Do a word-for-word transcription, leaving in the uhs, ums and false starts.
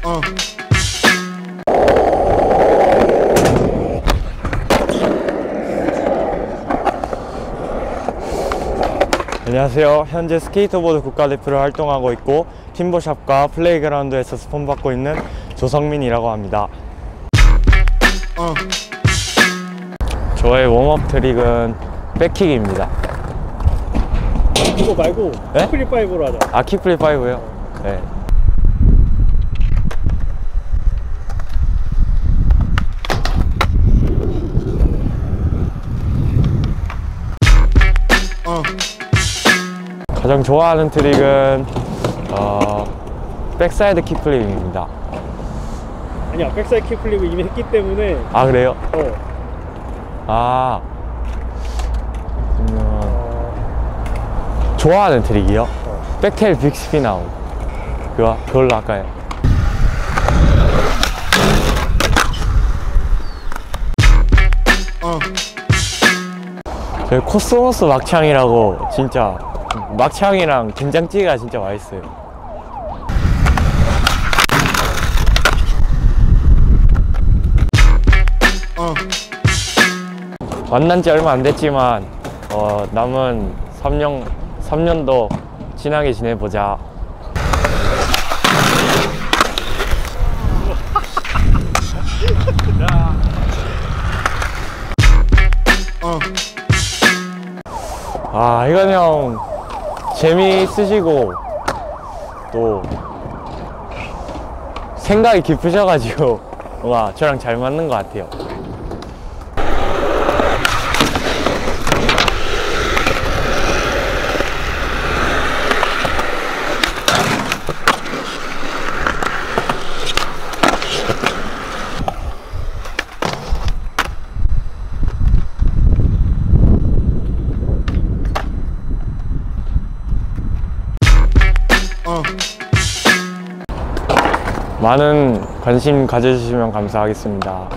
어. 안녕하세요. 현재 스케이트보드 국가대표로 활동하고 있고 팀보샵과 플레이그라운드에서 스폰받고 있는 조성민이라고 합니다. 어. 저의 웜업 트릭은 백킥입니다. 이거 말고 네? 키플립 파이브로 하자. 아, 킥플립 파이브요? 네. 어. 가장 좋아하는 트릭은 어, 백사이드 킥플립입니다. 아니야, 백사이드 키플립을 이미 했기 때문에. 아, 그래요? 어. 아, 그러면 어... 좋아하는 트릭이요? 어. 백테일 빅스핀 아웃. 그거, 그걸로 할까요? 어. 저희 코스모스 막창이라고, 진짜 막창이랑 된장찌개가 진짜 맛있어요. 어. 만난 지 얼마 안 됐지만 어, 남은 삼 년, 삼 년도 친하게 지내보자. 어. 아, 이건 형 재미있으시고 또 생각이 깊으셔가지고 뭔가 저랑 잘 맞는 것 같아요. 어. 많은 관심 가져주시면 감사하겠습니다.